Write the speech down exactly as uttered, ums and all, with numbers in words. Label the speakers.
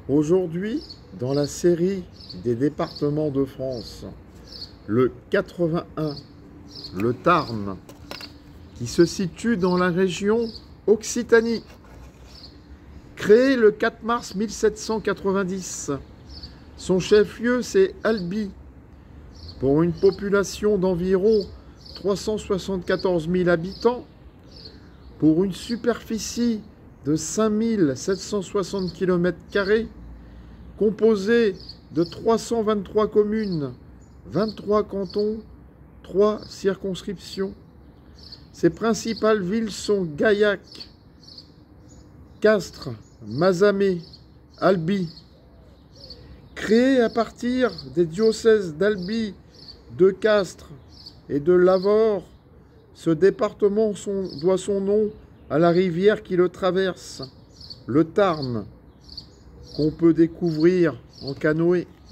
Speaker 1: Aujourd'hui, dans la série des départements de France, le quatre-vingt-un, le Tarn, qui se situe dans la région Occitanie. Créé le quatre mars mille sept cent quatre-vingt-dix, son chef-lieu c'est Albi, pour une population d'environ trois cent soixante-quatorze mille habitants, pour une superficie de cinq mille sept cent soixante kilomètres carrés, composée de trois cent vingt-trois communes, vingt-trois cantons, trois circonscriptions. Ses principales villes sont Gaillac, Castres, Mazamet, Albi. Créé à partir des diocèses d'Albi, de Castres et de Lavaur, ce département son, doit son nom à la rivière qui le traverse, le Tarn, qu'on peut découvrir en canoë.